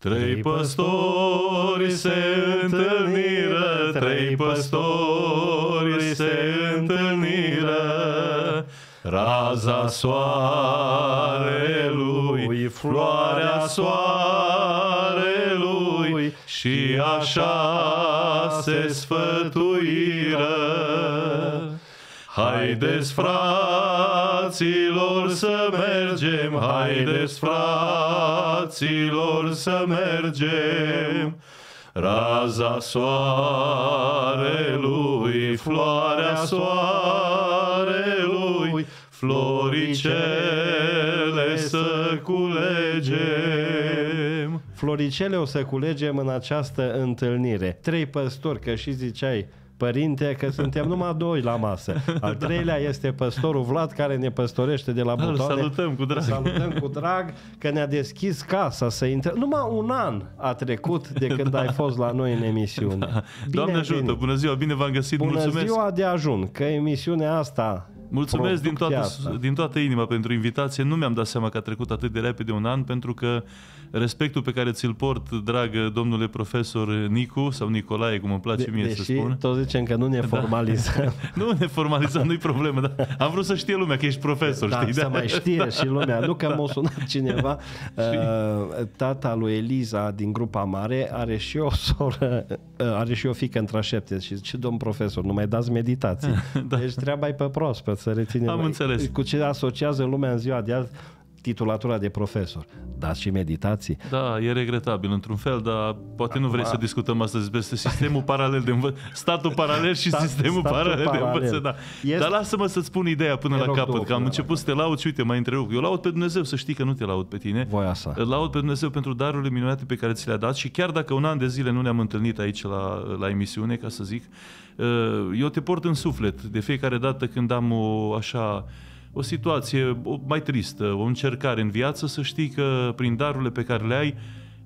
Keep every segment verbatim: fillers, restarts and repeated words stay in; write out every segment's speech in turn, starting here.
Trei păstori se întâlniră, trei păstori se întâlniră, raza soarelui, floarea soarelui, și așa se sfătuiră. Haideți, fraților, să mergem, haideți, fraților, să mergem. Raza soarelui, floarea soarelui, floricele să culegem. Floricele o să culegem în această întâlnire. Trei păstori, că și ziceai, părinte, că suntem numai doi la masă. Al treilea este păstorul Vlad, care ne păstorește de la Butoane. Salutăm cu drag. Salutăm cu drag, că ne-a deschis casa să intre. Numai un an a trecut de când da. ai fost la noi în emisiune. Da. Doamne ajută, venit. Bună ziua, bine v-am găsit, bună mulțumesc. Bună ziua de ajun, că emisiunea asta... Mulțumesc din toată, din toată inima pentru invitație. Nu mi-am dat seama că a trecut atât de repede un an, pentru că respectul pe care ți-l port, dragă domnule profesor Nicu, sau Nicolae, cum îmi place de, mie să spun. Tot zicem că nu ne formalizăm. Da. Nu ne formalizăm, nu-i problemă, dar am vrut să știe lumea că ești profesor, da, știi? Să da. mai știe și lumea. Nu că m-a sunat cineva. uh, tata lui Eliza din Grupa Mare are și o soră, uh, are și o fiică între șapte și zice, domn profesor, nu mai dați meditații. Da. Deci treaba-i pe proaspăt să reținem. Am înțeles. Cu ce asociază lumea în ziua de azi titulatura de profesor. Dați și meditații. Da, e regretabil într-un fel, dar poate Acum, nu vrei să discutăm astăzi despre sistemul paralel de învățământ, statul paralel și Stat, sistemul paralel, paralel de învățământ. Da. Este... Dar lasă-mă să-ți spun ideea până la capăt, două, că am început să te laud și uite, m-ai întrerupt. Eu laud pe Dumnezeu, să știi că nu te laud pe tine. Voia sa. Laud pe Dumnezeu pentru darurile minunate pe care ți le-a dat și chiar dacă un an de zile nu ne-am întâlnit aici la, la emisiune, ca să zic, eu te port în suflet de fiecare dată când am o așa... o situație mai tristă, o încercare în viață, să știi că prin darurile pe care le ai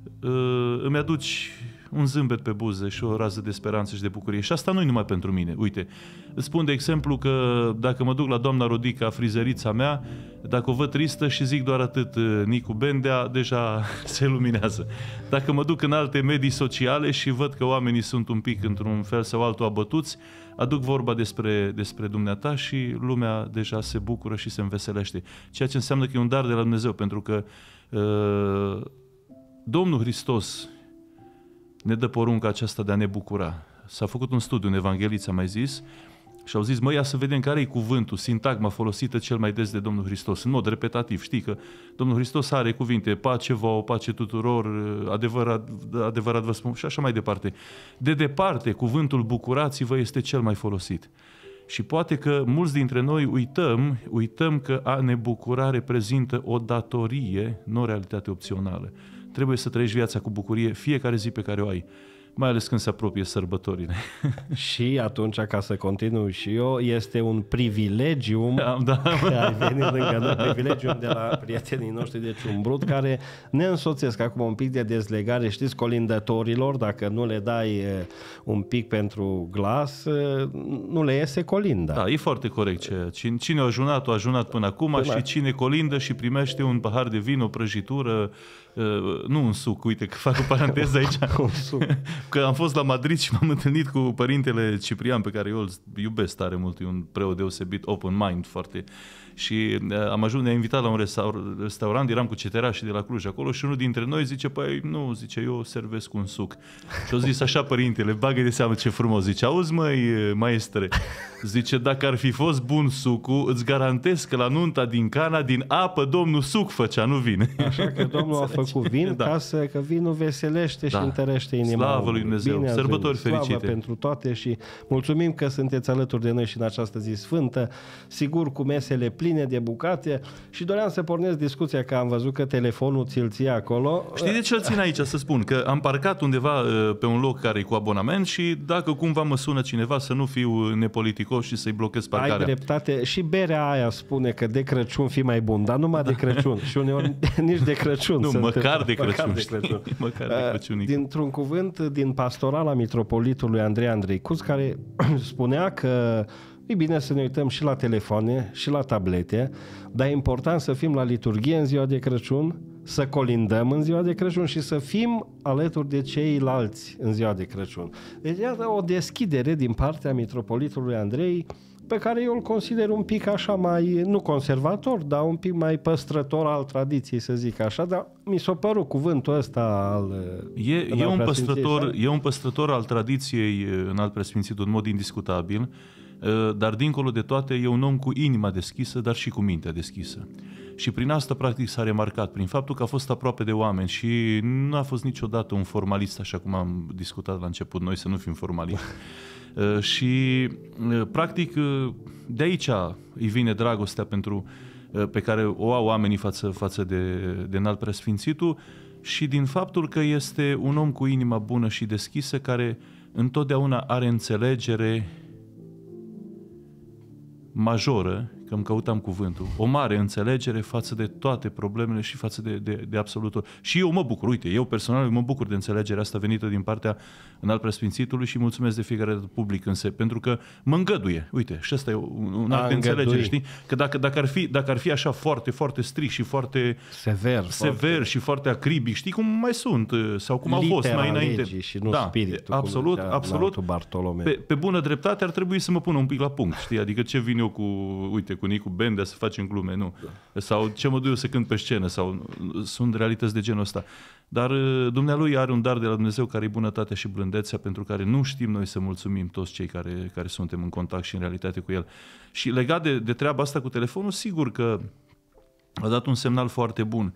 îmi aduci un zâmbet pe buze și o rază de speranță și de bucurie. Și asta nu e numai pentru mine. Uite, îți spun de exemplu că dacă mă duc la doamna Rodica, frizerița mea, dacă o văd tristă și zic doar atât Nicu Bendea, deja se luminează. Dacă mă duc în alte medii sociale și văd că oamenii sunt un pic într-un fel sau altul abătuți, aduc vorba despre, despre dumneata și lumea deja se bucură și se înveselește. Ceea ce înseamnă că e un dar de la Dumnezeu, pentru că uh, Domnul Hristos ne dă porunca aceasta de a ne bucura. S-a făcut un studiu în Evanghelie, am mai zis, și au zis, măi, ia să vedem care e cuvântul, sintagma folosită cel mai des de Domnul Hristos, în mod repetativ. Știi că Domnul Hristos are cuvinte, pace vouă, pace tuturor, adevărat, adevărat vă spun, și așa mai departe. De departe, cuvântul bucurați-vă este cel mai folosit. Și poate că mulți dintre noi uităm, uităm că a ne bucura reprezintă o datorie, nu o realitate opțională. Trebuie să trăiești viața cu bucurie fiecare zi pe care o ai, mai ales când se apropie sărbătorile. Și atunci, ca să continui și eu, este un privilegiu da, da. că ai venit lângă noi, privilegiu de la prietenii noștri de Ciumbrut, care ne însoțesc acum un pic de dezlegare, știți, colindătorilor, dacă nu le dai un pic pentru glas, nu le iese colinda. Da, e foarte corect. Cine, cine a ajunat, a ajunat până acum până și cine colindă și primește un pahar de vin, o prăjitură, nu un suc, uite că fac o paranteză aici, că am fost la Madrid și m-am întâlnit cu părintele Ciprian, pe care eu îl iubesc tare mult, e un preot deosebit, open mind foarte, și am ajuns, ne-a invitat la un restaur- restaurant, eram cu ceterașii de la Cluj acolo și unul dintre noi zice, păi nu, zice, eu servesc un suc. Și au zis așa părintele, bagă de seamă ce frumos, zice, auzi măi, maestre, zice, dacă ar fi fost bun sucul, îți garantez că la nunta din Cana, din apă, domnul suc făcea, nu vin. Așa că domnul a făcut vin, da. Ca să, că vinul veselește da. Și întărește inima. Slavă lui Dumnezeu, bine sărbători fericite. Slavă pentru toate și mulțumim că sunteți alături de noi și în această zi sfântă, sigur cu mesele pline de bucate, și doream să pornesc discuția, că am văzut că telefonul ți-l ție acolo. Știi de ce îl țin aici, să spun? Că am parcat undeva pe un loc care e cu abonament și dacă cumva mă sună cineva să nu fiu nepoliticos și să-i blochez parcarea. Ai dreptate, și berea aia spune că de Crăciun fi mai bun, dar numai de Crăciun și uneori nici de Crăciun. Nu, măcar de Crăciun. Măcar de Crăciun. Măcar de Crăciun. Dintr-un cuvânt din pastorala mitropolitului Andrei Andreicuț, care spunea că e bine să ne uităm și la telefoane și la tablete, dar e important să fim la liturghie în ziua de Crăciun, să colindăm în ziua de Crăciun și să fim alături de ceilalți în ziua de Crăciun. Deci iată o deschidere din partea mitropolitului Andrei, pe care eu îl consider un pic așa mai, nu conservator, dar un pic mai păstrător al tradiției, să zic așa, dar mi s-a părut cuvântul ăsta al... E, e, un păstrător, e un păstrător al tradiției în Alt Preasfințitul în mod indiscutabil, dar dincolo de toate e un om cu inima deschisă, dar și cu mintea deschisă. Și prin asta, practic, s-a remarcat, prin faptul că a fost aproape de oameni și nu a fost niciodată un formalist, așa cum am discutat la început, noi să nu fim formaliști. Uh, și, uh, practic, uh, de aici îi vine dragostea pentru, uh, pe care o au oamenii față, față de, de Înalt Preasfințitul și din faptul că este un om cu inima bună și deschisă, care întotdeauna are înțelegere majoră, că îmi căutam cuvântul, o mare înțelegere față de toate problemele și față de, de, de absolut tot. Și eu mă bucur, uite, eu personal mă bucur de înțelegerea asta venită din partea Înalt Preasfințitului și mulțumesc de fiecare dată public însă, pentru că mă îngăduie, uite, și ăsta e un, un alt de înțelegere, știi? Că dacă, dacă, ar fi, dacă ar fi așa foarte, foarte strict și foarte sever, sever foarte... și foarte acribic, știi cum mai sunt, sau cum litera au fost mai înainte. Și nu da, spiritul, absolut, absolut. Pe, pe bună dreptate ar trebui să mă pun un pic la punct, știi? Adică ce vin eu cu, uite, cu Nicu Bendea să facem glume, nu. Da. Sau ce mă duc eu să cânt pe scenă, sau sunt realități de genul ăsta. Dar dumnealui are un dar de la Dumnezeu care e bunătatea și blândețea, pentru care nu știm noi să mulțumim toți cei care, care suntem în contact și în realitate cu el. Și legat de, de treaba asta cu telefonul, sigur că a dat un semnal foarte bun.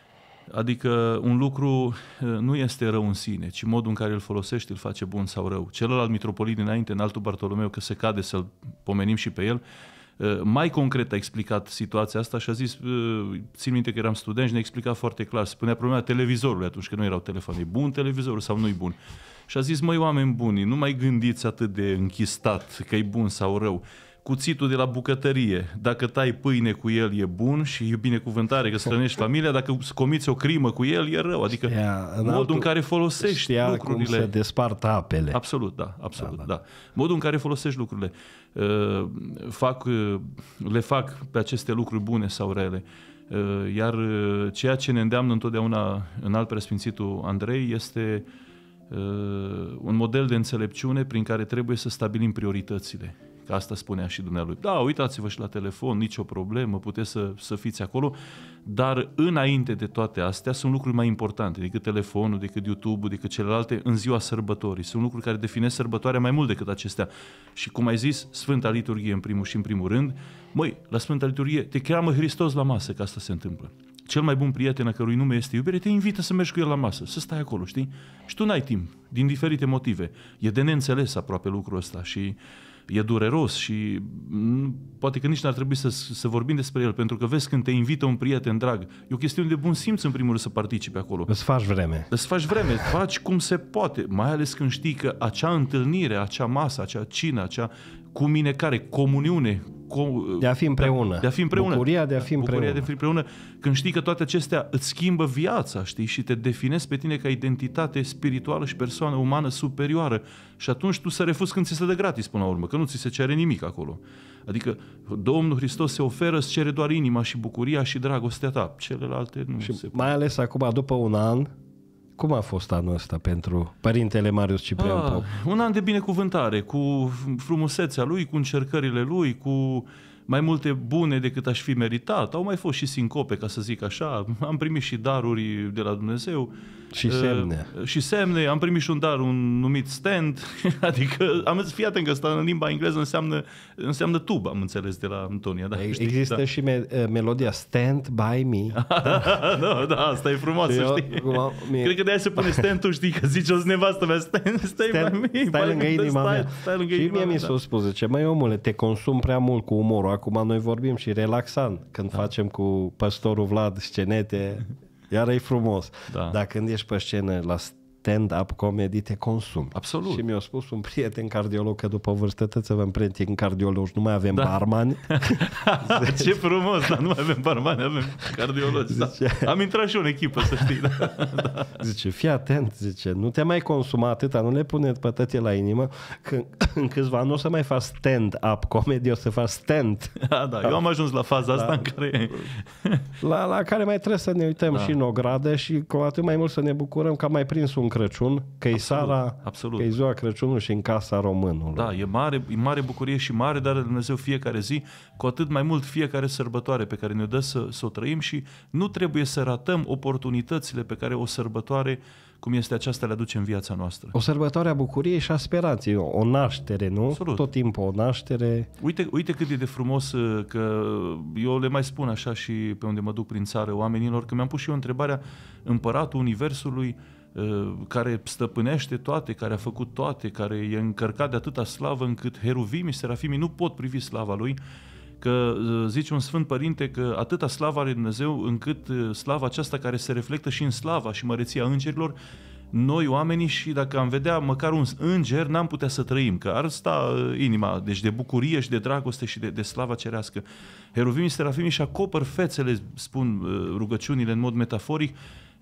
Adică un lucru nu este rău în sine, ci modul în care îl folosești îl face bun sau rău. Celălalt mitropolit dinainte, Înaltul Bartolomeu, că se cade să-l pomenim și pe el, mai concret a explicat situația asta și a zis, țin minte că eram student și ne-a explicat foarte clar, spunea problema televizorului atunci, că nu erau telefoane, e bun televizorul sau nu-i bun? Și a zis, măi, oameni buni, nu mai gândiți atât de închistat că e bun sau rău. Cuțitul de la bucătărie, dacă tai pâine cu el e bun și e binecuvântare că strănești familia, dacă comiți o crimă cu el e rău. Adică știa, în modul altul, în care folosești știa lucrurile. Cum se despartă apele. Absolut, da, absolut, da, da. da. Modul în care folosești lucrurile. Uh, fac, uh, le fac pe aceste lucruri bune sau rele. Uh, iar uh, ceea ce ne îndeamnă întotdeauna Înalt Preasfințitul Andrei este uh, un model de înțelepciune prin care trebuie să stabilim prioritățile. Că asta spunea și dumnealui. Da, uitați-vă și la telefon, nicio problemă, puteți să, să fiți acolo, dar înainte de toate astea sunt lucruri mai importante decât telefonul, decât YouTube-ul, decât celelalte în ziua sărbătorii. Sunt lucruri care definesc sărbătoarea mai mult decât acestea. Și cum ai zis, Sfânta Liturghie în primul și în primul rând, măi, la Sfânta Liturghie te cheamă Hristos la masă, că asta se întâmplă. Cel mai bun prieten a cărui nume este iubire te invită să mergi cu el la masă, să stai acolo, știi? Și tu n-ai timp, din diferite motive. E de neînțeles aproape lucrul ăsta și e dureros și poate că nici n-ar trebui să, să vorbim despre el, pentru că vezi când te invită un prieten drag, e o chestiune de bun simț în primul rând să participi acolo. Îți faci vreme. Îți faci vreme, faci cum se poate, mai ales când știi că acea întâlnire, acea masă, acea cină, acea cuminecare, comuniune, de a fi împreună. De a fi împreună. Bucuria de a fi împreună. Bucuria de a fi împreună. Când știi că toate acestea îți schimbă viața, știi, și te definezi pe tine ca identitate spirituală și persoană umană superioară. Și atunci tu să refuzi când ți se dă gratis până la urmă, că nu ți se cere nimic acolo. Adică Domnul Hristos se oferă, îți cere doar inima și bucuria și dragostea ta. Celelalte nu și se mai ales acum, după un an, cum a fost anul ăsta pentru Părintele Marius Ciprian ah, Pop? Un an de binecuvântare, cu frumusețea lui, cu încercările lui, cu mai multe bune decât aș fi meritat. Au mai fost și sincope, ca să zic așa. Am primit și daruri de la Dumnezeu. Și semne. Uh, și semne. Am primit și un dar, un numit stand. Adică, am zis, fii atent că asta în limba engleză înseamnă, înseamnă tub, am înțeles de la Antonia. Da, există da. și me- melodia Stand By Me. da, da, asta e frumoasă, eu, știi? Cum, mie... Cred că de-aia se pune stand, tu știi, că zici o nevastă mea, stand, stai stand, by me. Stai lângă inima stai, mea. Stai lângă și inima mie mea, mi s-o da. spus, zice, măi omule, te consumi prea mult cu umorul. Acum noi vorbim și relaxant. Când da. facem cu păstorul Vlad scenete, iar e frumos. Da. Dar când ești pe scenă la stand-up comedy te consumi. Absolut. Și mi-a spus un prieten cardiolog că după vârstă trebuie să vă împrenti în cardiologi, nu mai avem da. barmani. Ce frumos, dar nu mai avem barmani, avem cardiologi. Zice... Da. Am intrat și eu în echipă, să știi. Da. Da. Zice, fii atent, zice, nu te mai consuma atâta, nu le pune pătăte la inimă, că în câțiva nu o să mai faci stand-up comedy, o să faci stand. Da, da, eu am ajuns la faza asta da. în care... La, la care mai trebuie să ne uităm da. și în ogradă și cu atât mai mult să ne bucurăm că am mai prins un Crăciun, că e sara, că e ziua Crăciunului și în casa românului. Da, e mare, e mare bucurie și mare dar Dumnezeu fiecare zi, cu atât mai mult fiecare sărbătoare pe care ne dă să, să o trăim și nu trebuie să ratăm oportunitățile pe care o sărbătoare cum este aceasta le aduce în viața noastră. O sărbătoare a bucuriei și a speranței, o naștere, nu? Absolut. Tot timpul o naștere. Uite, uite cât e de frumos că eu le mai spun așa și pe unde mă duc prin țară oamenilor, că mi-am pus și eu întrebarea, împăratul universului care stăpânește toate, care a făcut toate, care e încărcat de atâta slavă încât heruvimii, serafimii nu pot privi slava lui, că zice un Sfânt Părinte că atâta slavă are Dumnezeu încât slava aceasta care se reflectă și în slava și măreția îngerilor, noi oamenii și dacă am vedea măcar un înger, n-am putea să trăim, că ar sta inima, deci de bucurie și de dragoste și de, de slava cerească. Heruvimii, serafimii și acopăr fețele, spun rugăciunile în mod metaforic,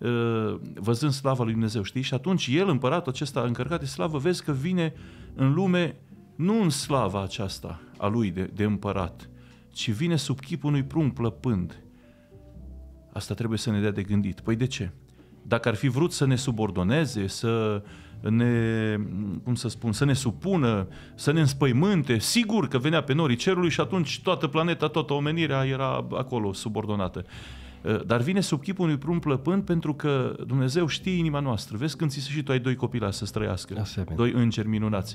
văzând slava lui Dumnezeu, știi? Și atunci el, împăratul acesta încărcat de slavă, vezi că vine în lume nu în slava aceasta a lui de, de împărat, ci vine sub chipul unui prunc plăpând. Asta trebuie să ne dea de gândit. Păi de ce? Dacă ar fi vrut să ne subordoneze, să ne, cum să spun, să ne supună, să ne înspăimânte, sigur că venea pe norii cerului și atunci toată planeta, toată omenirea era acolo subordonată. Dar vine sub chipul unui prunc plăpând pentru că Dumnezeu știe inima noastră. Vezi când ți se și tu ai doi copilași să trăiască, asemenea. Doi îngeri minunați.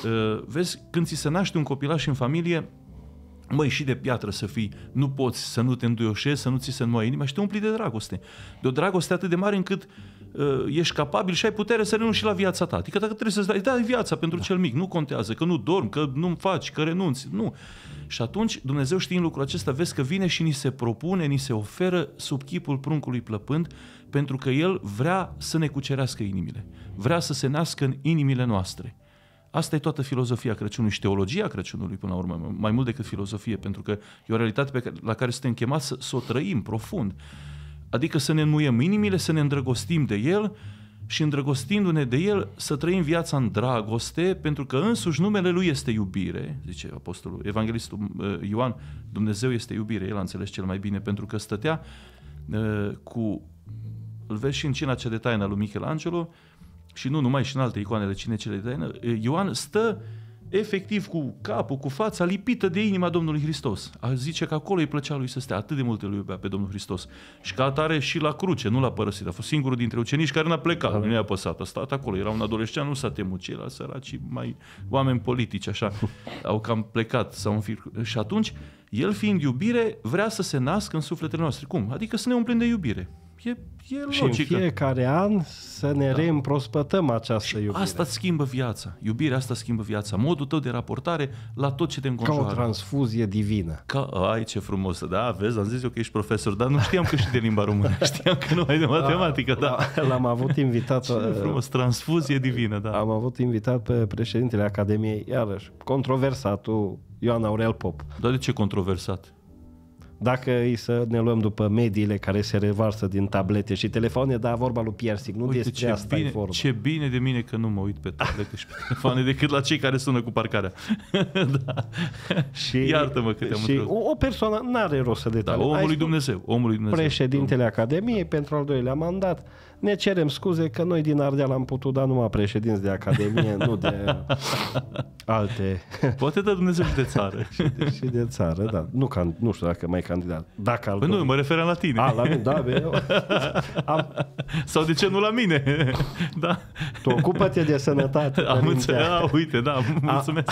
Vezi când ți se naște un copilaș în familie, măi, și de piatră să fii, nu poți să nu te înduioșezi, să nu ți se înmoaie inima și te umpli de dragoste. De o dragoste atât de mare încât uh, ești capabil și ai putere să renunți și la viața ta. Adică dacă trebuie să-ți dai, dai viața pentru da. cel mic, nu contează, că nu dormi, că nu faci, că renunți, nu. Și atunci Dumnezeu știind lucrul acesta, vezi că vine și ni se propune, ni se oferă sub chipul pruncului plăpând, pentru că El vrea să ne cucerească inimile, vrea să se nască în inimile noastre. Asta e toată filozofia Crăciunului și teologia Crăciunului, până la urmă, mai mult decât filozofie, pentru că e o realitate pe care, la care suntem chemați să, să o trăim profund. Adică să ne înmuiem inimile, să ne îndrăgostim de El și îndrăgostindu-ne de El să trăim viața în dragoste, pentru că însuși numele Lui este iubire, zice apostolul, evanghelistul Ioan, Dumnezeu este iubire, El a înțeles cel mai bine, pentru că stătea uh, cu, îl vezi și în cina cea de taină lui Michelangelo, și nu numai, și în alte icoanele cine cele de taină, Ioan stă efectiv cu capul, cu fața lipită de inima Domnului Hristos. Zice că acolo îi plăcea lui să stea, atât de mult îl iubea pe Domnul Hristos. Și ca atare și la cruce, nu l-a părăsit. A fost singurul dintre ucenici care n-a plecat, nu i-a păsat. A stat acolo, era un adolescent, nu s-a temut, ceilalți săraci, mai oameni politici, așa, au cam plecat. Sau înfir... Și atunci, el fiind iubire, vrea să se nască în sufletele noastre. Cum? Adică să ne umplem de iubire. E, e și în fiecare an să ne da. reîmprospătăm această și iubire. Asta schimbă viața. Iubirea asta schimbă viața. Modul tău de raportare la tot ce te înconjoară. Ca o transfuzie divină. Ca, ai, ce frumos. Da, vezi, am zis eu că ești profesor, dar nu știam că și de limba română. Știam că nu ai de matematică. Da. L-am avut invitat. Ce frumos, transfuzie divină, da. Am avut invitat pe președintele Academiei, iarăși, controversatul Ioan Aurel Pop. Dar de ce controversat? Dacă îi să ne luăm după mediile care se revarsă din tablete și telefoane, da, vorba lui Piersic, nu Uite, despre asta bine, e vorba. Ce bine de mine că nu mă uit pe tablete și pe telefoane decât la cei care sună cu parcarea. Da. Și, iartă-mă că te-am întrebat. O, o persoană n-are rost să detaliem. Da, omul lui Dumnezeu, omul lui Dumnezeu. Președintele Academiei pentru al doilea mandat. Ne cerem scuze că noi din Ardeal am putut da numai președinți de Academie, nu de alte... Poate dă Dumnezeu și de țară. și, de, și de țară, da. Nu, can, nu știu dacă mai candidat. Dacă al păi nu, mă referam la tine. A, la mine, da, bine. Am... Sau de ce nu la mine? Da. Tu ocupă-te de sănătate. Am înțeles, a, uite, da, mulțumesc.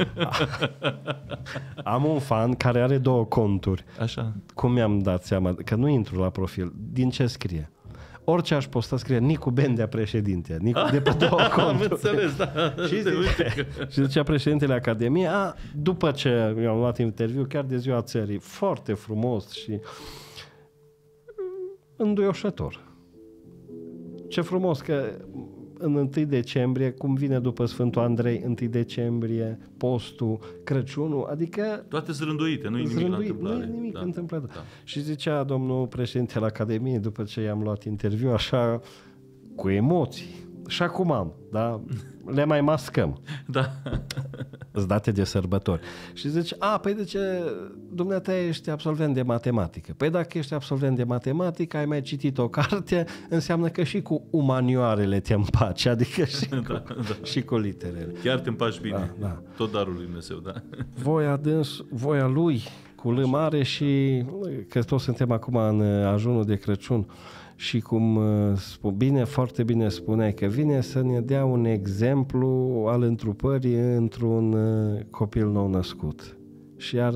A, am un fan care are două conturi. Așa. Cum mi-am dat seama? Că nu intru la profil. Din ce scrie? Orice aș posta scrie Nicu Bendea președinte. Nicu de pe două conturi. Am înțeles, da. Și, zice, și zicea președintele Academiei, a, după ce mi-am luat interviu, chiar de ziua țării, foarte frumos și înduioșător. Ce frumos că în întâi decembrie, cum vine după Sfântul Andrei, întâi decembrie, postul, Crăciunul, adică... Toate sunt rânduite, nu e nimic la întâmplare. Nu e nimic da. întâmplată. Da. Și zicea domnul președinte al Academiei, după ce i-am luat interviu, așa, cu emoții. Și acum am, da? Le mai mascăm. Da. Îți date de sărbători. Și zici, a, păi de ce dumneata ești absolvent de matematică? Păi dacă ești absolvent de matematică, ai mai citit o carte, înseamnă că și cu umanioarele te împaci, adică și, da, cu, da. și cu literele. Chiar te împaci bine. Da, da. Tot darul lui Dumnezeu, da. Voia, dâns, voia lui, cu L mare și, că toți suntem acum în ajunul de Crăciun, și cum bine, foarte bine spuneai, că vine să ne dea un exemplu al întrupării într-un copil nou născut. Și iar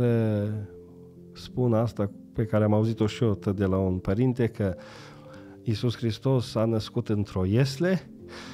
spun asta pe care am auzit-o și eu de la un părinte, că Iisus Hristos a născut într-o iesle,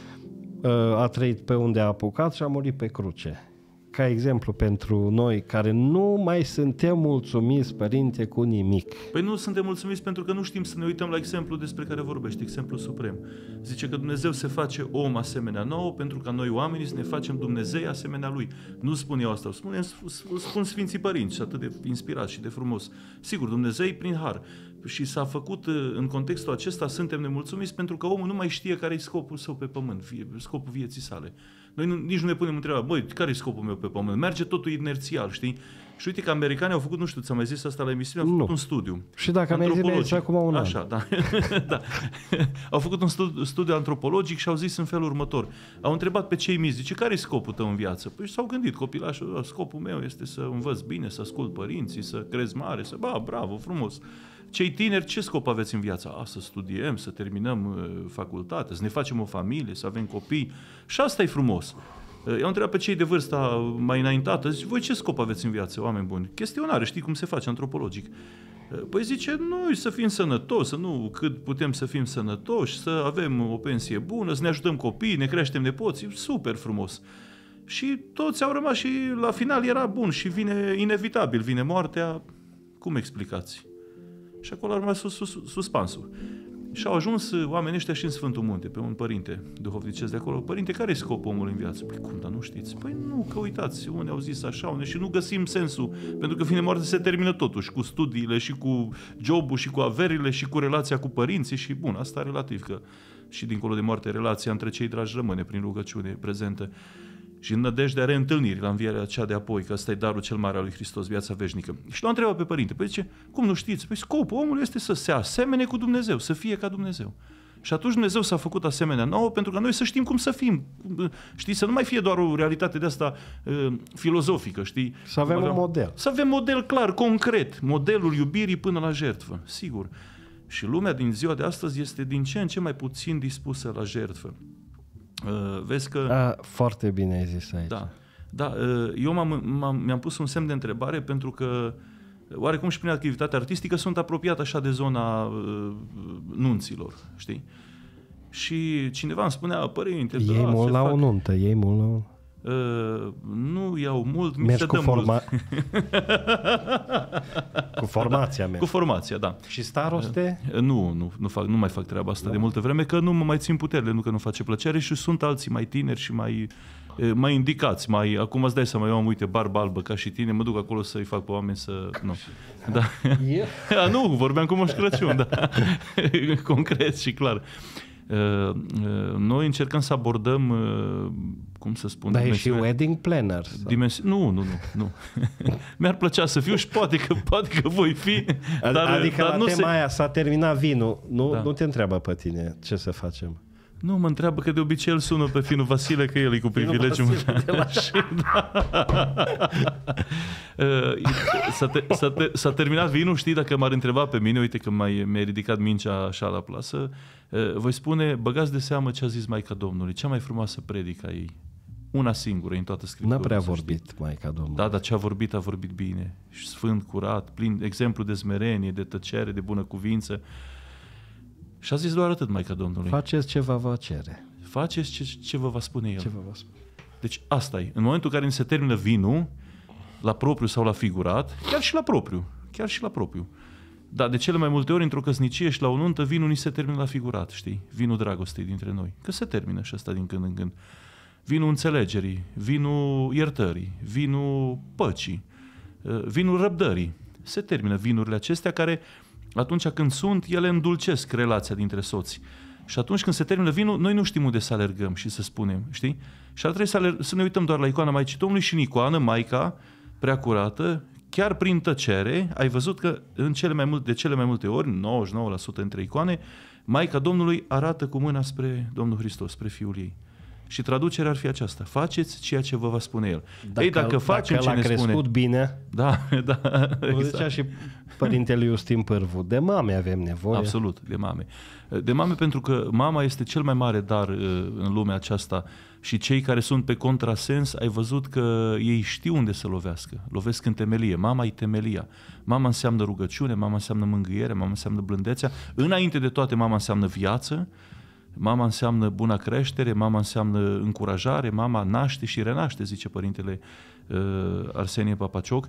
a trăit pe unde a apucat și a murit pe cruce. Ca exemplu pentru noi care nu mai suntem mulțumiți, părinte, cu nimic. Păi nu suntem mulțumiți pentru că nu știm să ne uităm la exemplu despre care vorbește, exemplu suprem. Zice că Dumnezeu se face om asemenea nouă pentru ca noi oamenii să ne facem Dumnezei asemenea Lui. Nu spun eu asta, spune, spun Sfinții Părinți și atât de inspirat și de frumos. Sigur, Dumnezei prin har. Și s-a făcut în contextul acesta, suntem nemulțumiți pentru că omul nu mai știe care e scopul său pe pământ, scopul vieții sale. Noi nu, nici nu ne punem întrebarea, băi, care e scopul meu pe pământ? Merge totul inerțial, știi? Și uite că americanii au făcut, nu știu, ți-am mai zis asta la emisiune, au făcut nu. un studiu. Și dacă mi-ai zis, mi-ai zis acum un an. Așa, da. da. Au făcut un studiu, studiu antropologic și au zis în felul următor. Au întrebat pe cei mici, zice, care e scopul tău în viață? Păi s-au gândit, copilașul, scopul meu este să învăț bine, să ascult părinții, să crezi mare, să, ba, bravo, frumos. Cei tineri, ce scop aveți în viață? A, să studiem, să terminăm uh, facultatea, să ne facem o familie, să avem copii. Și asta e frumos. Uh, I-au întrebat pe cei de vârsta mai înaintată, zice, voi ce scop aveți în viață, oameni buni? Chestionare, știi cum se face antropologic. Uh, păi zice, noi să fim sănătoși, să nu cât putem să fim sănătoși, să avem o pensie bună, să ne ajutăm copiii, ne creștem nepoții, super frumos. Și toți au rămas și la final era bun și vine inevitabil, vine moartea. Cum explicați? Și acolo a rămas sus, sus, suspansul. Și au ajuns oamenii ăștia și în Sfântul Munte, pe un părinte duhovnicesc de acolo. Părinte, care e scopul omului în viață? Păi cum, dar nu știți? Păi nu, că uitați, unde au zis așa, unde și nu găsim sensul, pentru că vine moartea se termină totuși, cu studiile și cu jobul și cu averile și cu relația cu părinții și bun, asta relativ, că și dincolo de moarte relația între cei dragi rămâne prin rugăciune prezentă. Și în nădejdea reîntâlnirii la învierea cea de apoi, că ăsta e darul cel mare al lui Hristos, viața veșnică. Și l-a întrebat pe părinte, păi zice, cum nu știți? Păi scopul omului este să se asemene cu Dumnezeu, să fie ca Dumnezeu. Și atunci Dumnezeu s-a făcut asemenea nouă pentru ca noi să știm cum să fim. Știi, să nu mai fie doar o realitate de asta uh, filozofică, știi? Să avem aveam, un model. Să avem model clar, concret, modelul iubirii până la jertfă, sigur. Și lumea din ziua de astăzi este din ce în ce mai puțin dispusă la jertfă. Uh, vezi că... A, foarte bine ai zis aici. Da, da uh, eu m-am, m-am, mi-am pus un semn de întrebare pentru că oarecum și prin activitatea artistică sunt apropiat așa de zona uh, nunților, știi? Și cineva îmi spunea, părinte... Iei mult la fac... o nuntă, iei mult la o... Uh, nu iau mult, mi mergi se cu dă forma... mult. Cu formația mea. Cu formația, da. Și staroste? Uh, nu, nu, nu, fac, nu mai fac treaba asta da. de multă vreme, că nu mă mai țin puterile, nu că nu face plăcere și sunt alții mai tineri și mai, mai indicați. Mai, acum îți dai seama, eu am, uite, barbă albă ca și tine, mă duc acolo să-i fac pe oameni să... Nu, da. A, nu vorbeam cu Moș Crăciun, da. Concret și clar. Uh, uh, noi încercăm să abordăm, uh, cum să spun... Dar e și wedding planner? Dimensi- nu, nu, nu. nu. Mi-ar plăcea să fiu și poate că, poate că voi fi, dar, adică dar la nu tema se... aia s-a terminat vinul, nu, da. nu te întreabă pe tine ce să facem. Nu, mă întreabă că de obicei îl sună pe finul Vasile, că el e cu privilegiul. S-a, te, s-a, te, s-a terminat vinul, știi, dacă m-ar întreba pe mine, uite că mai, mi-ai ridicat mingea așa la plasă, voi spune, băgați de seamă ce a zis Maica Domnului, cea mai frumoasă predică a ei. Una singură în toată Scriptura. N-a prea vorbit Maica Domnului. Da, dar ce a vorbit, a vorbit bine. Și sfânt, curat, plin, exemplu de smerenie, de tăcere, de bună cuvință. Și a zis doar atât Maica Domnului. Faceți ce vă va cere. Faceți ce, ce vă va spune El. Ce vă va spune. Deci asta e. În momentul în care ni se termină vinul, la propriu sau la figurat, chiar și la propriu, chiar și la propriu, Dar de cele mai multe ori, într-o căsnicie și la o nuntă, vinul ni se termină la figurat, știi? Vinul dragostei dintre noi. Că se termină și asta din când în când. Vinul înțelegerii, vinul iertării, vinul păcii, vinul răbdării. Se termină vinurile acestea care, atunci când sunt, ele îndulcesc relația dintre soți. Și atunci când se termină vinul, noi nu știm unde să alergăm și să spunem, știi? Și ar trebui să, aler- să ne uităm doar la icoana Maicii Domnului și în icoană, Maica, preacurată, chiar prin tăcere, ai văzut că în cele mai multe, de cele mai multe ori, nouăzeci și nouă la sută dintre icoane, Maica Domnului arată cu mâna spre Domnul Hristos, spre Fiul ei. Și traducerea ar fi aceasta: faceți ceea ce vă va spune El. Dacă, Ei, dacă facem dacă ce l-a ne crescut spune... bine, Da, da. exact. Zicea și părintele Iustin Pârvu, de mame avem nevoie. Absolut, de mame. De mame pentru că mama este cel mai mare dar în lumea aceasta și cei care sunt pe contrasens, ai văzut că ei știu unde să lovească. Lovesc în temelie. Mama e temelia. Mama înseamnă rugăciune, mama înseamnă mângâiere, mama înseamnă blândețea. Înainte de toate, mama înseamnă viață, mama înseamnă buna creștere, mama înseamnă încurajare, mama naște și renaște, zice părintele uh, Arsenie Papacioc,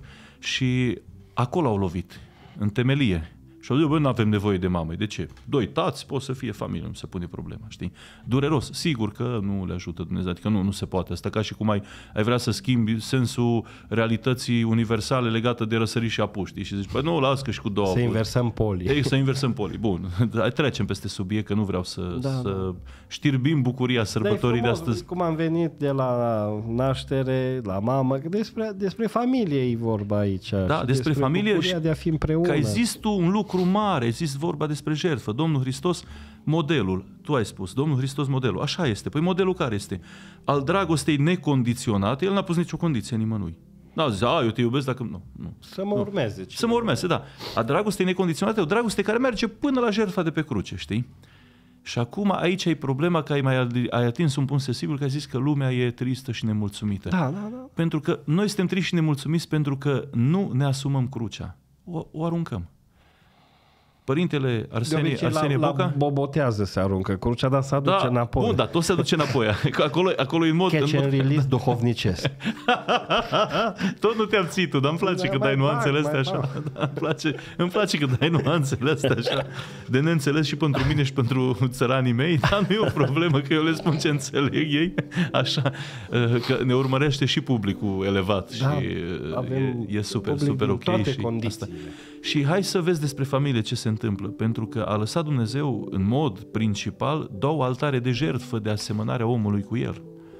și acolo au lovit, în temelie. Și au zis, bă, nu avem nevoie de mamă. De ce? Doi tați, pot să fie familie, nu se pune problema, știi? Dureros, sigur că nu le ajută Dumnezeu, adică nu, nu se poate. Asta ca și cum ai, ai vrea să schimbi sensul realității universale legată de răsărit și apus, știi? Și zici, bă, nu, las că și cu două. Să inversăm polii. Ei, să inversăm polii. Bun, trecem peste subiect, că nu vreau să, da, să da. știrbim bucuria sărbătorii de astăzi. Cum am venit de la naștere, la mamă, despre, despre familie e vorba aici. Da, despre, despre familie și de a fi împreună. că ai zis tu un lucru mare, ai zis vorba despre jertfă. Domnul Hristos, modelul. Tu ai spus, Domnul Hristos, modelul. Așa este. Păi modelul care este? Al dragostei necondiționate. El n-a pus nicio condiție nimănui. N-a zis, a, eu te iubesc dacă... Nu, nu. Să mă urmeze. Nu. Să mă urmeze, da. A dragostei necondiționate, o dragoste care merge până la jertfa de pe cruce, știi? Și acum aici e problema că ai mai ai atins un punct sensibil, că ai zis că lumea e tristă și nemulțumită. Da, da, da. Pentru că noi suntem triști și nemulțumiți pentru că nu ne asumăm crucea. O, o aruncăm. Părintele Arsenie, Arsenie la, Boca... la bobotează se aruncă crucea, dar se aduce da, înapoi. Bun, dar tot se aduce înapoi. Acolo, acolo e în mod... Catch în and mod... release duhovnicesc. Tot nu te-am ținut, dar îmi place da, că dai nuanțele astea așa. Da, îmi, place, îmi place că dai nuanțele astea așa. De neînțeles și pentru mine și pentru țăranii mei, dar nu e o problemă că eu le spun ce înțeleg ei. Așa, că ne urmărește și publicul elevat și da, e, e super, super ok. Toate și condițiile. Asta. Și hai să vezi despre familie ce se întâmplă, pentru că a lăsat Dumnezeu în mod principal două altare de jertfă de asemănarea omului cu el.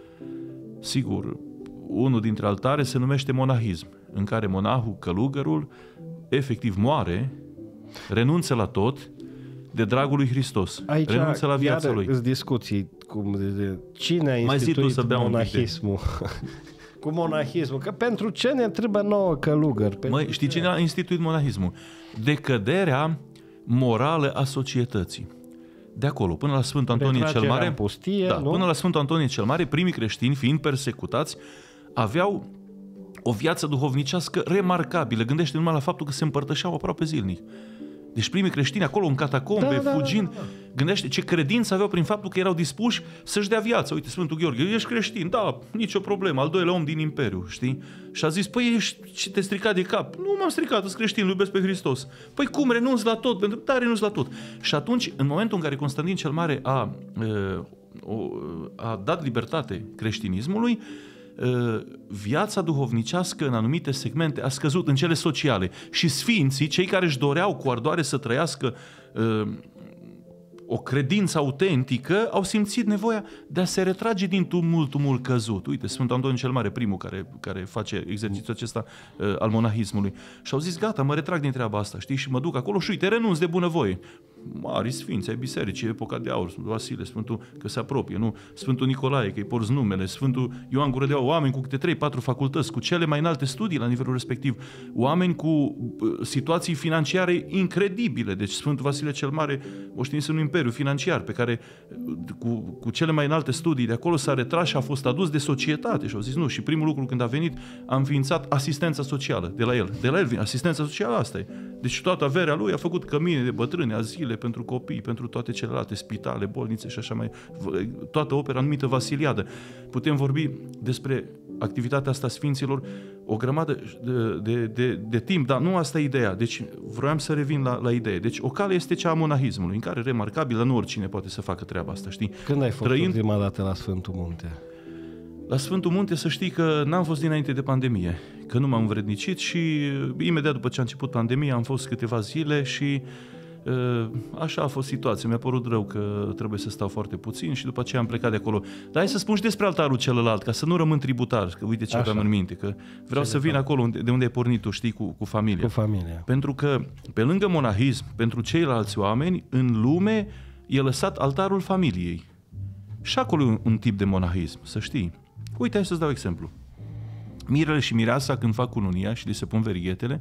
Sigur, unul dintre altare se numește monahism, în care monahul, călugărul, efectiv moare, renunță la tot de dragul lui Hristos, aici, renunță la viața lui. Aici discuții, cum de, cine a Mai instituit să bea monahismul? Cu monahismul, că pentru ce ne trebuie nouă călugări? Măi, știi cine a instituit monahismul? Decăderea morală a societății. De acolo, până la Sfântul Antonie cel Mare, pustie, da, nu? până la Sfântul Antonie cel Mare, primii creștini, fiind persecutați, aveau o viață duhovnicească remarcabilă. Gândește numai la faptul că se împărtășeau aproape zilnic. Deci primii creștini acolo în catacombe, da, fugind, da, da, da. Gândește ce credință aveau prin faptul că erau dispuși să-și dea viață. Uite, Sfântul Gheorghe, ești creștin, da, nicio problemă, al doilea om din imperiu, știi? Și a zis, păi ești, și te stricat de cap. Nu m-am stricat, sunt creștin, îl iubesc pe Hristos. Păi cum, renunț la tot? Pentru da, renunț la tot. Și atunci, în momentul în care Constantin cel Mare a, a dat libertate creștinismului, viața duhovnicească în anumite segmente a scăzut, în cele sociale. Și sfinții, cei care își doreau cu ardoare să trăiască uh, o credință autentică, au simțit nevoia de a se retrage din tumultul căzut. Uite, Sfântul Antonie cel Mare, primul care, care face exercițiul acesta uh, al monahismului. Și au zis, gata, mă retrag din treaba asta, știi, și mă duc acolo și uite, renunț de bunăvoie. Mari sfinți ai bisericii, epoca de aur, Sfântul Vasile, Sfântul, că se apropie, nu? Sfântul Nicolae, că îi porți numele, Sfântul Ioan Gură de Aur, oameni cu câte trei patru facultăți, cu cele mai înalte studii la nivelul respectiv, oameni cu uh, situații financiare incredibile, deci Sfântul Vasile cel Mare moștenise un imperiu financiar pe care cu, cu cele mai înalte studii de acolo s-a retras și a fost adus de societate și au zis nu, și primul lucru când a venit a înființat asistența socială de la el, de la el vine, asistența socială asta e, Deci toată averea lui a făcut cămine de bătrâni, azile pentru copii, pentru toate celelalte spitale, bolnițe și așa mai... Toată opera numită Vasiliadă. Putem vorbi despre activitatea asta Sfinților o grămadă de, de, de, de timp, dar nu asta e ideea. Deci vroiam să revin la, la idee. Deci o cale este cea a monahismului, în care, remarcabil, nu oricine poate să facă treaba asta, știi? Când ai fost Trăind... ultima dată la Sfântul Munte? La Sfântul Munte să știi că n-am fost dinainte de pandemie, că nu m-am învrednicit și imediat după ce a început pandemia am fost câteva zile și așa a fost situația. Mi-a părut rău că trebuie să stau foarte puțin și după aceea am plecat de acolo. Dar hai să spun și despre altarul celălalt, ca să nu rămân tributar, că uite ce aveam în minte, că vreau ce să vin fac? acolo de unde ai pornit tu, știi, cu, cu familia. Cu familia. Pentru că pe lângă monahism, pentru ceilalți oameni, în lume e lăsat altarul familiei. Și acolo e un, un tip de monahism, să știi. Uite, hai să-ți dau exemplu. Mirele și mireasa, când fac cununia și li se pun verighetele,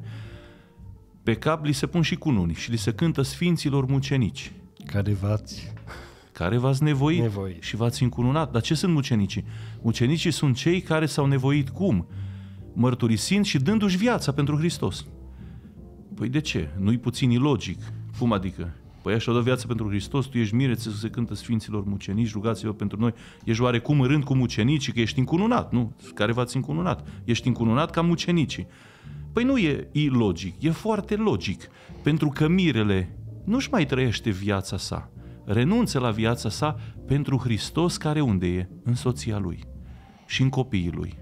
pe cap li se pun și cununi și li se cântă Sfinților mucenici. Care v-ați... Care v-ați nevoit, nevoit și v-ați încununat. Dar ce sunt mucenicii? Mucenicii sunt cei care s-au nevoit cum? Mărturisind și dându-și viața pentru Hristos. Păi de ce? Nu-i puțin ilogic. Cum adică? Păi așa o dă viață pentru Hristos, tu ești mire, ți se cântă Sfinților mucenici, rugați-vă pentru noi. Ești oarecum în rând cu mucenicii, că ești încununat, nu? Care v-ați încununat? Ești încununat ca mucenicii. Păi nu e ilogic, e foarte logic, pentru că mirele nu-și mai trăiește viața sa, renunță la viața sa pentru Hristos care unde e? În soția lui și în copiii lui.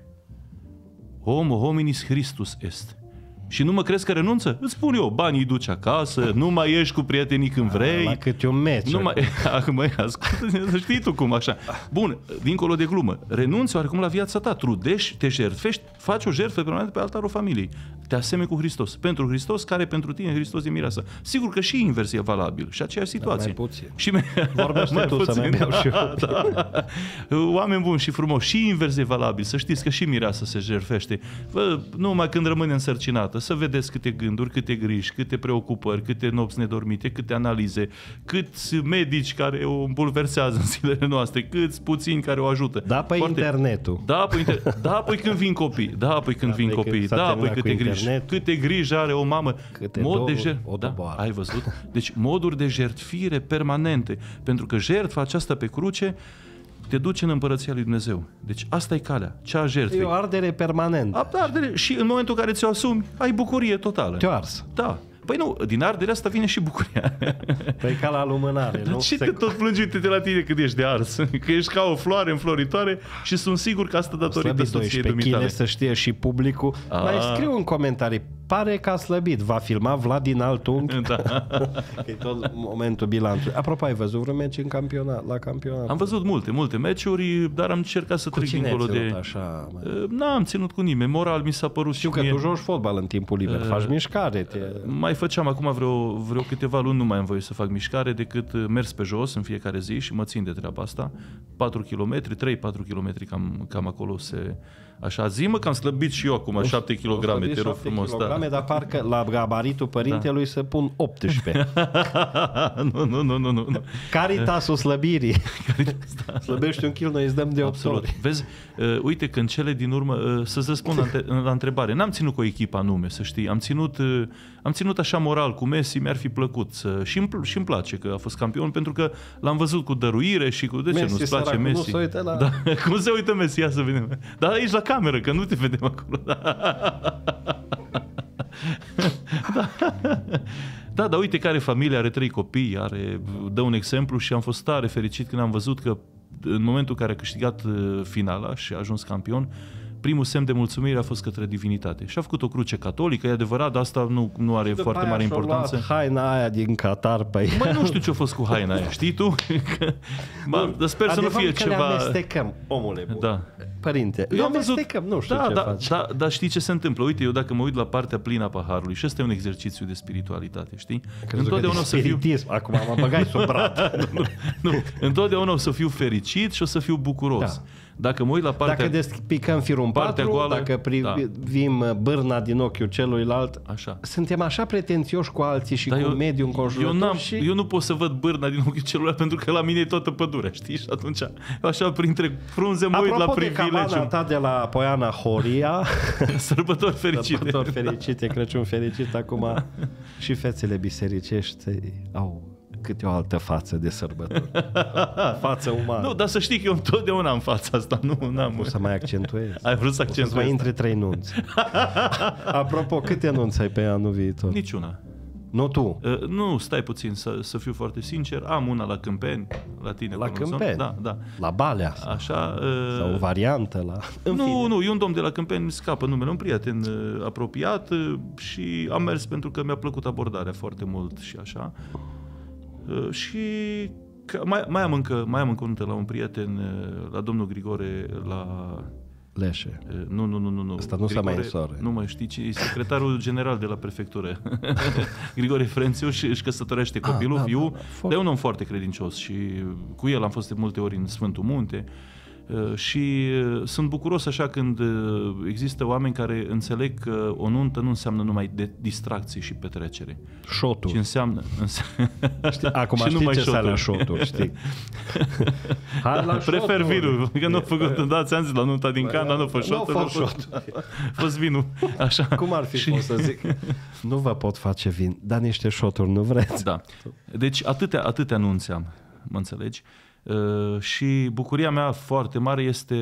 Homo hominis Christus est. Și nu mă crezi că renunță? Îți spun eu, banii îi duci acasă, nu mai ieși cu prietenii când vrei. La câte un meci. Nu mai... Măi, ascultă, știi tu cum așa. Bun, dincolo de glumă, renunți oarecum la viața ta, trudești, te jertfești, faci o jertfă permanentă pe altarul familiei. Te asemeni cu Hristos. Pentru Hristos, care pentru tine Hristos e mireasa. Sigur că și invers e valabil și aceeași situație. Mai puțin. Și me... Vorbește mai tu puțin, să mai beau și eu. Da, da. Oameni buni și frumoși, și invers e valabil. Să știți că și mireasa se jertfește. Bă, numai când rămâne însărcinată, să vedeți câte gânduri, câte griji, câte preocupări, câte nopți nedormite, câte analize, câți medici care o îmbulversează în zilele noastre, câți puțini care o ajută. Da, pe Foarte... internetul. Da, pe inter... da, păi când vin copii. Da, păi când da, vin copii. Da, păi câte griji. Câte griji are o mamă. Câte mod două, de jer... da, ai văzut? Deci moduri de jertfire permanente. Pentru că jertfa aceasta pe cruce te duce în împărăția lui Dumnezeu. Deci asta e calea, cea a jertfei. E o ardere permanentă. Ardere și în momentul în care ți-o asumi, ai bucurie totală. Te-o ars. Da. Păi nu, din arderea asta vine și bucuria. Păi ca la lumânare, nu? Și te tot plângi, uite-te la tine cât ești de ars. Că ești ca o floare înfloritoare și sunt sigur că asta datorită soției dumitale. Să știe și publicul. A. Mai scriu în comentarii, pare că a slăbit. Va filma Vlad din alt unghi. Da. Că e tot momentul bilanțului. Apropo, ai văzut vreun meci în campionat, la campionat? Am văzut multe, multe meciuri, dar am încercat să trec dincolo de... Așa, n-am ținut cu nimeni. Moral mi s-a părut. Știu că mie... tu joci fotbal în timpul liber, uh, faci mișcare. Te... Mai făceam acum vreo, vreo câteva luni, nu mai am voie să fac mișcare decât mers pe jos în fiecare zi și mă țin de treaba asta. patru kilometri, trei patru kilometri cam, cam acolo se... Așa, zi-mă că am slăbit și eu acum șapte kilograme, te rog frumos. Kilograme, da. Dar parcă la gabaritul părintelui da. Se pun optsprezece. nu, nu, nu, nu, nu. Caritasul slăbirii. Da. Slăbești un kil, noi îți dăm de opt ori. Vezi, uh, uite că în cele din urmă, uh, să-ți răspund la, la întrebare, n-am ținut cu o echipă anume, să știi, am ținut, uh, am ținut așa moral cu Messi, mi-ar fi plăcut să, și îmi și îmi place că a fost campion, pentru că l-am văzut cu dăruire și cu, de ce Messi, nu-ți place sărac, Messi? Nu se uită la... Da, cum se uită Messi? Ia să vedem. Dar aici la cameră, că nu te vedem acolo. Da. Da, dar uite că are familie, are trei copii, are, dă un exemplu și am fost tare fericit când am văzut că în momentul în care a câștigat finala și a ajuns campion, primul semn de mulțumire a fost către divinitate. Și a făcut o cruce catolică, e adevărat, dar asta nu, nu are foarte mare importanță. Haina aia din Qatar, băi. Măi, nu știu ce a fost cu haina aia, știi tu? Bă, dar sper să nu fie ceva... Adevărat că le amestecăm, omule bun. Da. Părinte, eu am văzut, nu știu da, ce da, faci. Da, dar știi ce se întâmplă? Uite, eu dacă mă uit la partea plină a paharului, și ăsta e un exercițiu de spiritualitate, știi? Întotdeauna o să fiu... Acum mă băgai sub brat. nu, nu, nu, întotdeauna o să fiu fericit și o să fiu bucuros. Da. Dacă mă uit la partea... Dacă despicăm firul partea patru, goală, dacă privim da. bârna din ochiul celuilalt, așa. Suntem așa pretențioși cu alții și Dar cu eu, mediul înconjurător. Eu, și... eu nu pot să văd bârna din ochiul celuilalt pentru că la mine e toată pădurea, știi? Și atunci, așa, printre frunze mă uit la privilegiu. Apropo de cabana ta de la Poiana Horia, sărbători fericite. Sărbători fericite, Crăciun fericit. Acum și fețele bisericești au câte o altă față de sărbători. Față umană. Nu, dar să știi că eu întotdeauna am fața asta. Nu, n-am. O să mai accentuez. Ai vrut să accentuezi? O să mai intre trei nunți. Apropo, câte nunți ai pe anul viitor? Niciuna. Nu tu? Uh, nu, stai puțin, să, să fiu foarte sincer. Am una la Câmpeni, la tine. La Câmpeni? Da, da. La Balea? Așa. Uh... Sau o variantă la... În nu, fine. nu, e un domn de la Câmpeni, îmi scapă numele, un prieten uh, apropiat uh, și am mers pentru că mi-a plăcut abordarea foarte mult și așa. Uh, și mai, mai, am încă, mai am încă unul la un prieten, uh, la domnul Grigore, la... Leșe. Uh, nu, nu, nu, nu. nu. Asta nu se mai însoare. Nu mai știi, ci e secretarul general de la prefectură. Grigore Frențiu și își căsătorește copilul, ah, da, fiul, da, da, dar e un om foarte credincios și cu el am fost de multe ori în Sfântul Munte. Uh, și uh, sunt bucuros așa când uh, există oameni care înțeleg că o nuntă nu înseamnă numai de distracție și petrecere. Șotul. Ci înseamnă... înseamnă știi, acum și știi numai ce șoturi. la șoturi, știi? Hai la Prefer șoturi. vinul, că nu a făcut, da, ți-am zis, la nunta din Can, dar nu a fost șoturi. Nu a fost șoturi. A fost vinul. Așa. Cum ar fi și... fost să zic? Nu vă pot face vin, dar niște șoturi nu vreți? Da. Deci atâtea, atâtea nunți am, mă înțelegi? Uh, și bucuria mea foarte mare este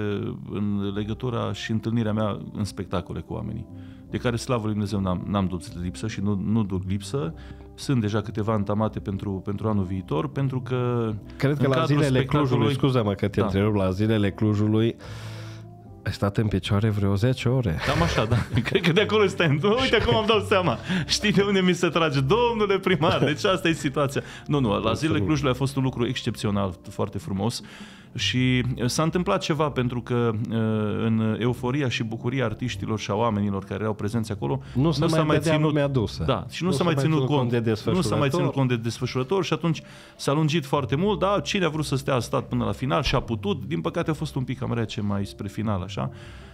în legătura și întâlnirea mea în spectacole cu oamenii, de care, slavă lui Dumnezeu, n-am, n-am dus lipsă și nu, nu duc lipsă. Sunt deja câteva întamate pentru, pentru anul viitor, pentru că... Cred că la zilele Clujului, scuză-mă că te da. întrerup, la zilele Clujului ai stat în picioare vreo zece ore. Cam așa, da. Cred că de acolo stai. Uite acum îmi dau seama. Știi de unde mi se trage? Domnule primar, deci asta e situația. Nu, nu, la zilele Clujului a fost un lucru excepțional, foarte frumos. Și s-a întâmplat ceva pentru că în euforia și bucuria artiștilor și a oamenilor care erau prezenți acolo, nu, nu s-a mai ținut lumea dusă. Da, și nu, nu s-a mai ținut cont de desfășurător. Nu s-a mai ținut cont de desfășurător și atunci s-a lungit foarte mult, dar cine a vrut să stea a stat până la final și a putut, din păcate a fost un pic cam rece mai spre final, așa.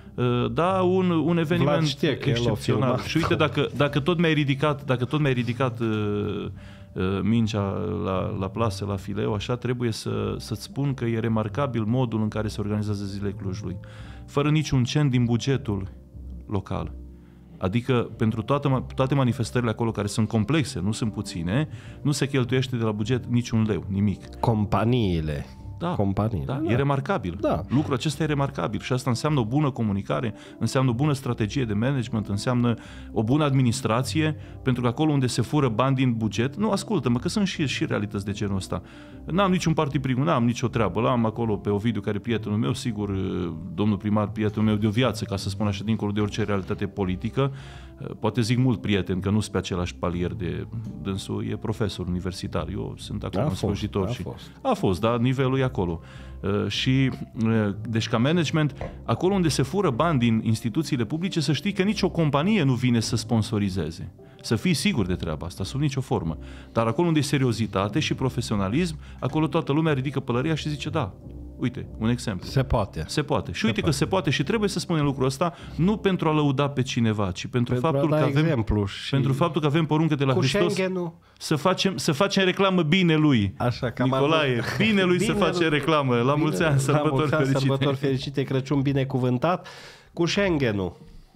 Da, un, un eveniment excepțional. Și uite, dacă, dacă tot mi-ai ridicat, dacă tot mi-ai ridicat uh, uh, mingea la, la plasă, la fileu, așa, trebuie să, să-ți spun că e remarcabil modul în care se organizează zilele Clujului. Fără niciun cent din bugetul local. Adică pentru toate, toate manifestările acolo, care sunt complexe, nu sunt puține, nu se cheltuiește de la buget niciun leu, nimic. Companiile. Da, companii. da, Da. e remarcabil. Da. Lucrul acesta e remarcabil și asta înseamnă o bună comunicare, înseamnă o bună strategie de management, înseamnă o bună administrație, pentru că acolo unde se fură bani din buget, nu, ascultă-mă, că sunt și, și realități de genul ăsta. N-am niciun partid prim, n-am nicio treabă. L-am acolo pe Ovidiu, care e prietenul meu, sigur, domnul primar, prietenul meu de o viață, ca să spun așa, dincolo de orice realitate politică. Poate zic mult prieten, că nu sunt pe același palier de dânsul, e profesor universitar. Eu sunt acolo în slujitor. A și fost. A fost, dar nivelul e acolo. Uh, și, uh, deci ca management, acolo unde se fură bani din instituțiile publice, să știi că nicio companie nu vine să sponsorizeze. Să fii sigur de treaba asta, sub nicio formă. Dar acolo unde e seriozitate și profesionalism, acolo toată lumea ridică pălăria și zice da. Uite, un exemplu. Se poate. Se poate. Și se uite poate. că se poate și trebuie să spunem lucrul ăsta, nu pentru a lăuda pe cineva, ci pentru, pentru faptul, a da că avem, exemplu și pentru faptul că avem poruncă de la cu Hristos să facem, să facem reclamă binelui. Așa, cam Nicolae, binelui bine să face reclamă. La mulți ani, sărbători fericite. Sărbători fericite, Crăciun binecuvântat. Cu Schengen-ul.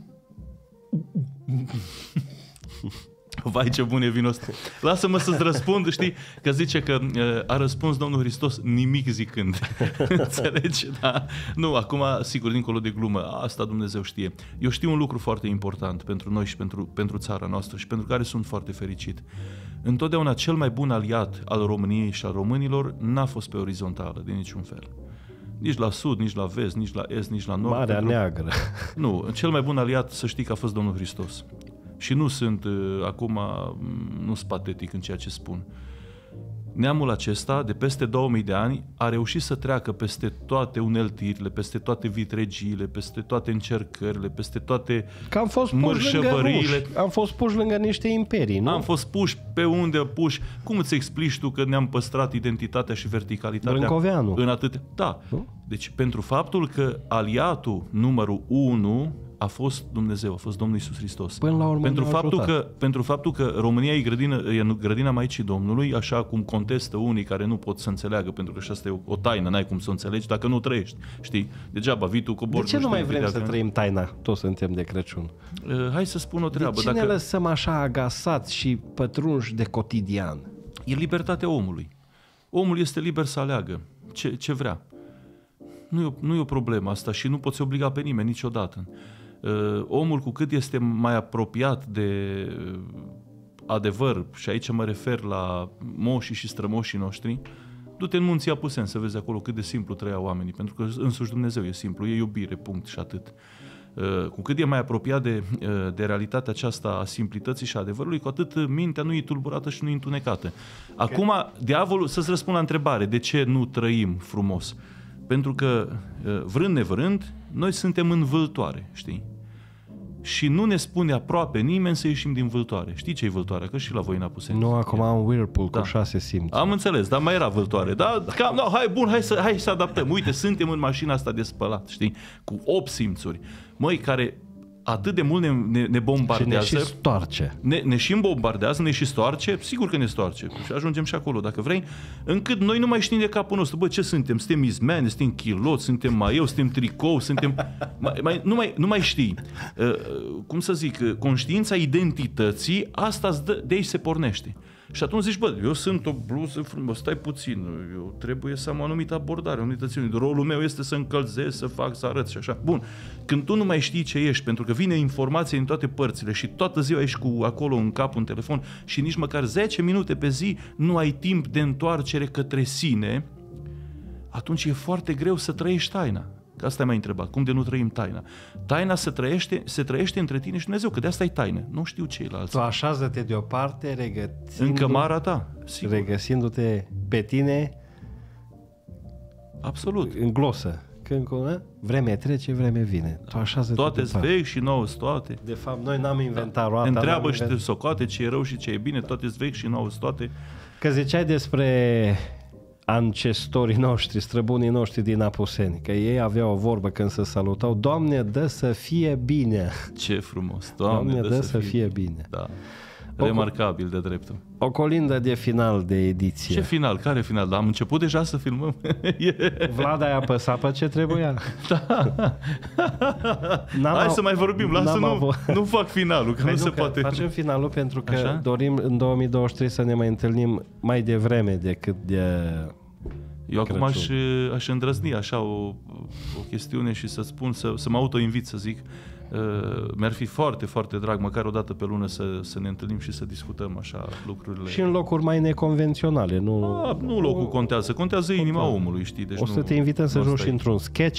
Vai, ce bun e vinul ăsta. Lasă-mă să-ți răspund, știi, că zice că a răspuns Domnul Hristos nimic zicând. Înțelegi? Da. Nu, acum, sigur, dincolo de glumă, asta Dumnezeu știe. Eu știu un lucru foarte important pentru noi și pentru, pentru țara noastră și pentru care sunt foarte fericit. Întotdeauna cel mai bun aliat al României și al românilor n-a fost pe orizontală, de niciun fel. Nici la sud, nici la vest, nici la est, nici la nord. Marea pentru... Neagră. Nu, cel mai bun aliat, să știi că a fost Domnul Hristos. Și nu sunt, uh, acum, nu sunt patetic în ceea ce spun. neamul acesta, de peste două mii de ani, a reușit să treacă peste toate uneltirile, peste toate vitregiile, peste toate încercările, peste toate Că am fost puși lângă ruși. Am fost puși lângă niște imperii, nu? Am fost puși pe unde puși. Cum îți explici tu că ne-am păstrat identitatea și verticalitatea Brâncoveanu. în atât? Da. Nu? Deci pentru faptul că aliatul numărul unu a fost Dumnezeu, a fost Domnul Iisus Hristos. Până la urmă pentru faptul că pentru faptul că România e grădina, e grădina Maicii Domnului, așa cum contestă unii care nu pot să înțeleagă, pentru că și asta e o, o taină, n-ai cum să o înțelegi dacă nu trăiești. Știi? Degeaba vii tu cobori. De ce nu mai vrem să că... trăim taina? Toți suntem de Crăciun. Uh, hai să spun o treabă. De ce dacă... ne lăsăm așa agasați și pătrunși de cotidian? E libertatea omului. Omul este liber să aleagă ce, ce vrea. Nu e, o, nu e o problemă asta și nu poți obliga pe nimeni niciodată. Uh, omul, cu cât este mai apropiat de uh, adevăr, și aici mă refer la moșii și strămoșii noștri, du-te în munții Apuseni să vezi acolo cât de simplu trăiau oamenii, pentru că însuși Dumnezeu e simplu, e iubire, punct și atât. Uh, cu cât e mai apropiat de, uh, de realitatea aceasta a simplității și a adevărului, cu atât mintea nu e tulburată și nu e întunecată. Acum, okay. Diavolul, să-ți răspund la întrebare, de ce nu trăim frumos? Pentru că, vrând nevrând, noi suntem în vâltoare, știi? Și nu ne spune aproape nimeni să ieșim din vâltoare. Știi ce e vâltoarea? Că și la voi în Apuseni. Nu, acum am Whirlpool da. Cu șase simți. Am înțeles, dar mai era vâltoare. Da? Cam, no, hai, bun, hai să, hai să adaptăm. Uite, suntem în mașina asta de spălat, știi? Cu opt simțuri. Măi, care atât de mult ne, ne, ne bombardează. Și ne și stoarce. Ne, ne și bombardează, ne și stoarce, sigur că ne stoarce. Și ajungem și acolo, dacă vrei, încât noi nu mai știm de capul nostru. Bă, ce suntem? Suntem izmeni, suntem chiloți, suntem maieu, suntem tricou, suntem... mai, mai, nu, mai, nu mai știi. Uh, cum să zic, conștiința identității, asta de aici se pornește. Și atunci zici, bă, eu sunt o bluză frumos, stai puțin, eu trebuie să am o anumită abordare, o anumită ținut. Rolul meu este să încălzesc, să fac, să arăt și așa. Bun, când tu nu mai știi ce ești, pentru că vine informație din toate părțile și toată ziua ești cu acolo în cap un telefon și nici măcar zece minute pe zi nu ai timp de întoarcere către sine, atunci e foarte greu să trăiești taina. Că asta m-ai întrebat, cum de nu trăim taina? Taina se trăiește, se trăiește între tine și Dumnezeu, că de asta e taină. Nu știu ceilalți. Tu așează-te deoparte, regăsindu- în cămara ta, sigur. Regăsindu-te pe tine. Absolut. În glosă. Când vremea trece, vremea vine. Tu așează-te toate-s vechi și nouă-s toate. De fapt, noi n-am inventat roata. Întreabă și te socoate ce e rău și ce e bine, toate-s vechi și nouă-s toate. Că ziceai despre ancestorii noștri, străbunii noștri din Apuseni, că ei aveau o vorbă când se salutau: Doamne, dă să fie bine. Ce frumos. Doamne, Doamne dă, dă să fie, fie bine. Da. Remarcabil de dreptul. O colindă de final de ediție. Ce final? Care final? Dar am început deja să filmăm. Vlad, ai apăsat pe ce trebuia? Da. Hai să mai vorbim. Lasă, nu, nu fac finalul, că păi nu, nu se că poate. Facem finalul pentru că așa? Dorim în două mii douăzeci și trei să ne mai întâlnim mai devreme decât de Eu acum aș, aș îndrăzni așa o, o chestiune și să spun, să, să mă auto-invit să zic, uh, mi-ar fi foarte, foarte drag, măcar o dată pe lună să, să ne întâlnim și să discutăm așa lucrurile. Și în locuri mai neconvenționale. Nu, A, nu locul contează, contează inima omului, știi? Deci o să nu, te invităm să joci într-un sketch.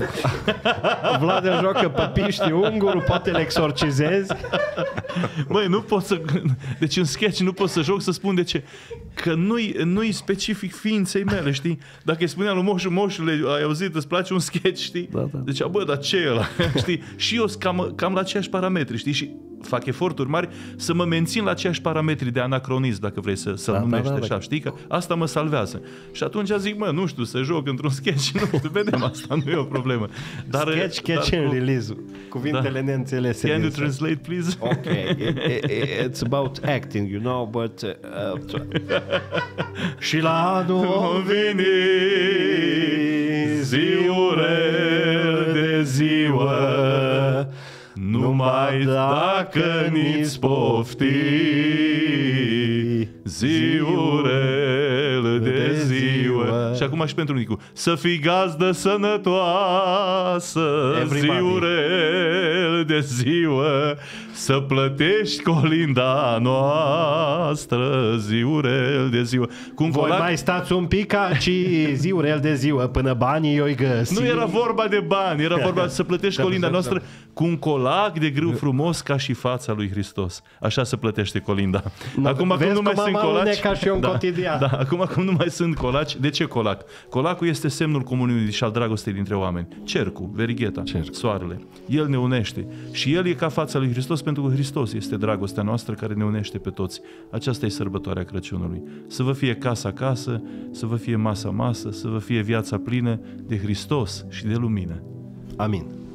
Vlad îl joacă pe Piști Unguru, poate le exorcizezi. Băi, nu pot să... Deci în sketch nu pot să joc, să spun de ce. Că nu-i, nu-i specific ființei mele, știi? Dacă îi spuneam lui Moșu, Moșule, ai auzit, îți place un sketch, știi? Da, da. Deci, bă, dar ce e ăla? Știi? Și eu sunt cam, cam la aceiași parametri, știi? Și fac eforturi mari să mă mențin la aceiași parametri de anacronism, dacă vrei să, să-l da, numești da, da, așa, da. Știi? Că asta mă salvează. Și atunci zic, mă, nu știu, să joc într-un sketch, nu știu, vedem, asta nu e o problemă. Dar, sketch, catch and release. Cuvintele da. Neînțelese. Can you translate, please? Ok. It's about acting, you know, but... Uh, și la anul veni ziurel de ziua, numai dacă ni-ți pofti, ziurel de ziua. Și acum și pentru Nicu. Să fii gazdă sănătoasă, everybody. Ziurel de ziua, să plătești colinda noastră, ziurel de ziua. Cum Voi colac... mai stați un pic, ci ziurel de ziua, până banii eu-i găsi. Nu era vorba de bani, era vorba să plătești colinda noastră cu un colac de grâu frumos ca și fața lui Hristos. Așa se plătește colinda. Acum, acum nu mai sunt colaci. Ca și un da, cotidian. da, acum, acum nu mai sunt colaci. De ce colac? Colacul este semnul comuniunii și al dragostei dintre oameni. Cercul, verigheta, Cerc. soarele. El ne unește. Și el e ca fața lui Hristos, pentru că Hristos este dragostea noastră care ne unește pe toți. Aceasta e sărbătoarea Crăciunului. Să vă fie casa casă, să vă fie masa masă, să vă fie viața plină de Hristos și de lumină. Amin.